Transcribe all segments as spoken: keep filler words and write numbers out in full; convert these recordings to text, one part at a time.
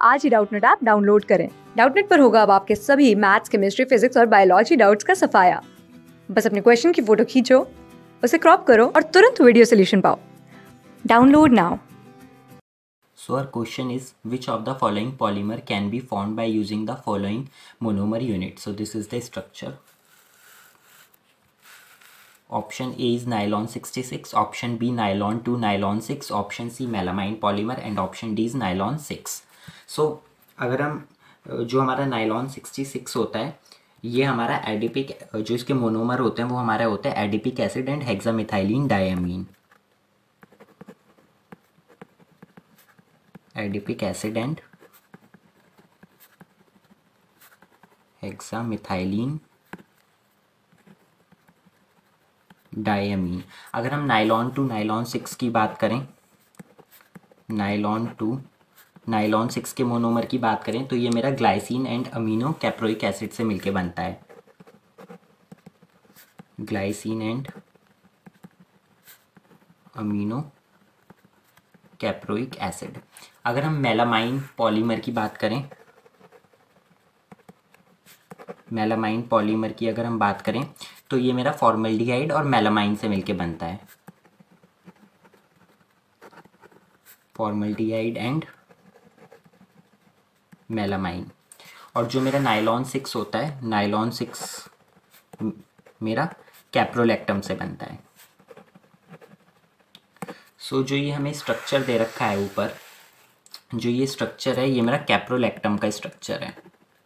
आज ही Doubtnut app download करें। डाउटनेट पर होगा अब आपके सभी मैथ्स, केमिस्ट्री, फिजिक्स और बायोलॉजी डाउट्स का सफाया। बस अपने क्वेश्चन की फोटो खींचो, उसे क्रॉप करो और तुरंत वीडियो सोल्यूशन पाओ। Download now. So our question is, which of the following polymer can be formed by using the following monomer unit? So this is the structure. Option A is nylon sixty-six, option B nylon two, nylon six, option C melamine polymer and option D is nylon six. So अगर हम जो हमारा nylon sixty-six होता है, ये हमारा adipic जो इसके मोनोमर होते हैं वो हमारा होता है adipic acid and hexamethylene diamine. Adipic acid and hexamethylene diamine. अगर हम नाइलॉन टू नाइलॉन सिक्स की बात करें, नाइलॉन टू नाइलॉन सिक्स के मोनोमर की बात करें तो ये मेरा glycine and amino caproic acid से मिलके बनता है। Glycine and amino caproic acid. अगर हम मेलामाइन पॉलीमर की बात करें, मेलामाइन पॉलीमर की अगर हम बात करें तो ये मेरा फॉर्मल्डिहाइड और मेलामाइन से मिलके बनता है। Formaldehyde and melamine. और जो मेरा नाइलॉन सिक्स होता है, नाइलॉन सिक्स मेरा कैप्रोलैक्टम से बनता है। सो so, जो ये हमें स्ट्रक्चर दे रखा है ऊपर, जो ये स्ट्रक्चर है ये मेरा कैप्रोलैक्टम का स्ट्रक्चर है।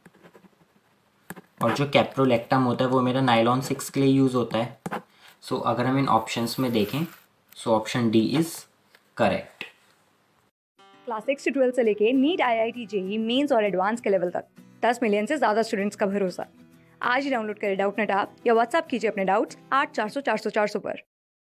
और जो कैप्रोलैक्टम होता है वो मेरा नाइलॉन सिक्स के लिए यूज़ होता है। सो so, अगर हम इन ऑप्शंस में देखें, so option D is correct. Class six से ट्वेल्थ से लेके NEET, I I T, JEE mains और एडवांस के लेवल तक दस मिलियन से ज्यादा स्टूडेंट्स का भरोसा। आज ही डाउनलोड करें डाउटनेट ऐप या व्हाट्सएप कीजिए अपने डाउट्स आठ चार सौ चार सौ चार सौ पर।